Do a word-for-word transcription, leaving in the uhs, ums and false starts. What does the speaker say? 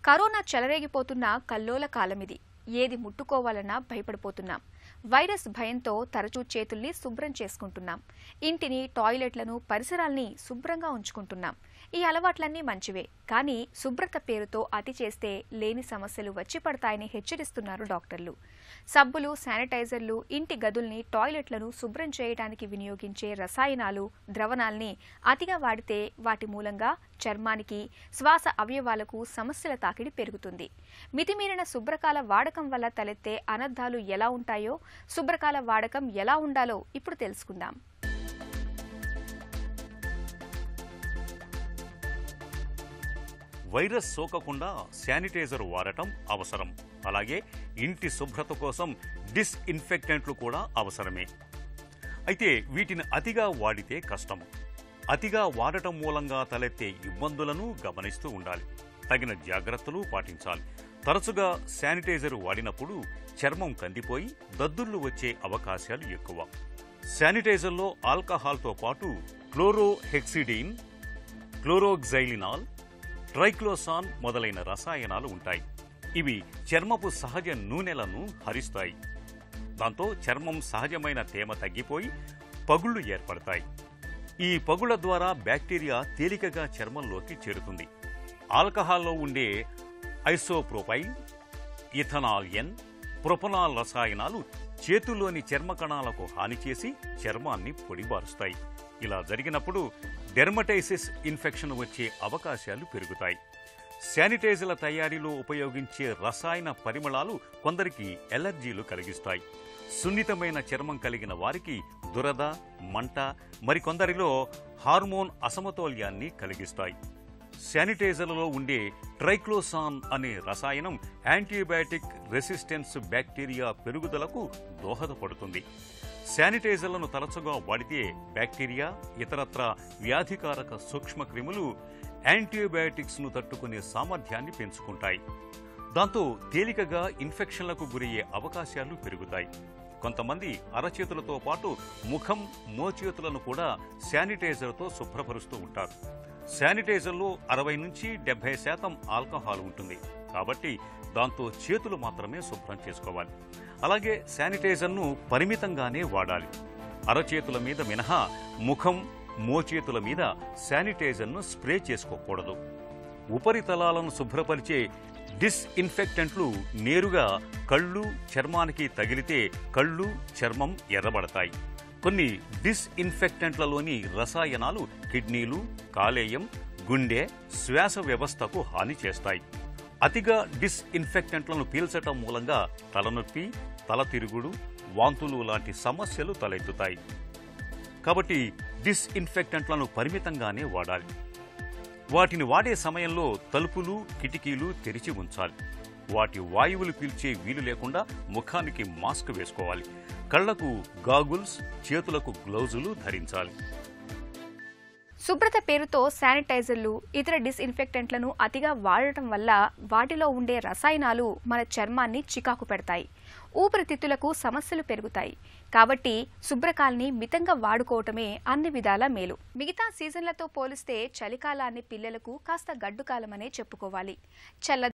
Corona చెలరేగిపోతున్న కల్లోల కాలమిది. ఏది ముట్టుకోవాలన్నా భయపడిపోతున్నాం. Virus భయంతో తరచూ చేతుల్ని శుభ్రం చేసుకుంటున్నాం. ఇంటిని, టాయిలెట్లను, పరిసరాల్ని శుభ్రంగా ఉంచుకుంటున్నాం. ఈ అలవాట్లన్నీ మంచివే, కానీ శుభ్రత పేరుతో అతి చేస్తే లేని సమస్యలు వచ్చి పడతాయని హెచ్చరిస్తున్నారు డాక్టర్లు. సబ్బులు, శానిటైజర్లు, ఇంటి గదుల్ని, టాయిలెట్లను శుభ్రం చేయడానికి వినియోగించే రసాయనాలు, ద్రవణాల్ని అతిగా వాడితే వాటి మూలంగా చర్మానికి, శ్వాస అవయవాలకు సమస్యల తాకిడి పెరుగుతుంది. మితిమీరిన శుభ్రకాల వాడకం వల్ల తలెత్తే అనర్థాలు ఎలా ఉంటాయో, శుభ్రకాల వాడకం ఎలా ఉండాలో ఇప్పుడు తెలుసుకుందాం. వైరస్ సోకకుండా శానిటైజర్ వాడటం అవసరం. అలాగే ఇంటి శుభ్రత కోసం డిస్ఇన్ఫెక్టెంట్లు కూడా అవసరమే. అయితే వీటిని అతిగా వాడితే కష్టం. అతిగా వాడటం మూలంగా తలెత్తే ఇబ్బందులను గమనిస్తూ ఉండాలి. తగిన జాగ్రత్తలు పాటించాలి. తరచుగా శానిటైజర్ వాడినప్పుడు చర్మం కందిపోయి దద్దుర్లు వచ్చే అవకాశాలు ఎక్కువ. శానిటైజర్లో ఆల్కహాల్తో పాటు క్లోరోహెక్సిడిన్, క్లోరోక్సైలినాల్, ట్రైక్లోసాన్ మొదలైన రసాయనాలు ఉంటాయి. ఇవి చర్మపు సహజ నూనెలను హరిస్తాయి. దాంతో చర్మం సహజమైన తేమ తగ్గిపోయి పగుళ్లు ఏర్పడతాయి. ఈ పగుళ్ల ద్వారా బ్యాక్టీరియా తేలికగా చర్మంలోకి చేరుతుంది. ఆల్కహాల్లో ఉండే ఐసోప్రోపైల్, ఇథనాల్ ఎన్, ప్రొపనాల్ రసాయనాలు చేతుల్లోని చర్మ కణాలకు హాని చేసి చర్మాన్ని పొడిబారుస్తాయి. ఇలా జరిగినప్పుడు డెర్మటైసిస్ ఇన్ఫెక్షన్ వచ్చే అవకాశాలు పెరుగుతాయి. శానిటైజర్ల తయారీలో ఉపయోగించే రసాయన పరిమళాలు కొందరికి ఎలర్జీలు కలిగిస్తాయి. సున్నితమైన చర్మం కలిగిన వారికి దురద, మంట, మరికొందరిలో హార్మోన్ అసమతౌల్యాన్ని కలిగిస్తాయి. శానిటైజర్లలో ఉండే ట్రైక్లోసాన్ అనే రసాయనం యాంటీబయాటిక్ రెసిస్టెన్స్ బ్యాక్టీరియా పెరుగుదలకు దోహదపడుతుంది. శానిటైజర్లను తరచుగా వాడితే బ్యాక్టీరియా, ఇతరత్ర వ్యాధికారక సూక్ష్మక్రిములు యాంటీబయాటిక్స్ ను తట్టుకునే సామర్థ్యాన్ని పెంచుకుంటాయి. దాంతో తేలికగా ఇన్ఫెక్షన్లకు గురయ్యే అవకాశాలు పెరుగుతాయి. కొంతమంది అరచేతులతో పాటు ముఖం, మోచేతులను కూడా శానిటైజర్తో శుభ్రపరుస్తూ ఉంటారు. శానిటైజర్లో అరవై నుంచి డెబ్బై శాతం ఆల్కహాల్ ఉంటుంది. కాబట్టి దాంతో చేతులు మాత్రమే శుభ్రం చేసుకోవాలి. అలాగే శానిటైజర్ను పరిమితంగానే వాడాలి. అరచేతుల మీద మినహా ముఖం, మోచేతుల మీద శానిటైజర్ను స్ప్రే చేసుకోకూడదు. ఉపరితలాలను శుభ్రపరిచే డిస్ఇన్ఫెక్టెంట్లు నేరుగా కళ్ళు, చర్మానికి తగిలితే కళ్ళు, చర్మం ఎర్రబడతాయి. కొన్ని డిస్ఇన్ఫెక్టెంట్లలోని రసాయనాలు కిడ్నీలు, కాలేయం, గుండె, శ్వాస వ్యవస్థకు హాని చేస్తాయి. అతిగా డిస్ఇన్ఫెక్టెంట్లను పీల్చటం మూలంగా తలనొప్పి, తల తిరుగుడు, వాంతులు లాంటి సమస్యలు తలెత్తుతాయి. కాబట్టి డిస్ఇన్ఫెక్టెంట్లను పరిమితంగానే వాడాలి. వాటిని వాడే సమయంలో తలుపులు, కిటికీలు తెరిచి ఉంచాలి. వాటి వాయువులు పీల్చే వీలు లేకుండా ముఖానికి మాస్క్ వేసుకోవాలి. కళ్లకు గాగుల్స్, చేతులకు గ్లౌజులు ధరించాలి. శుభ్రత పేరుతో శానిటైజర్లు, ఇతర డిస్ఇన్ఫెక్టెంట్లను అతిగా వాడటం వల్ల వాటిలో ఉండే రసాయనాలు మన చర్మాన్ని చికాకు పెడతాయి. ఊపిరితిత్తులకు సమస్యలు పెరుగుతాయి. కాబట్టి శుభ్రకాల్ని మితంగా వాడుకోవటమే అన్ని విధాలా మేలు. మిగతా సీజన్లతో పోలిస్తే చలికాలాన్ని పిల్లలకు కాస్త గడ్డుకాలమనే చెప్పుకోవాలి. చల్ల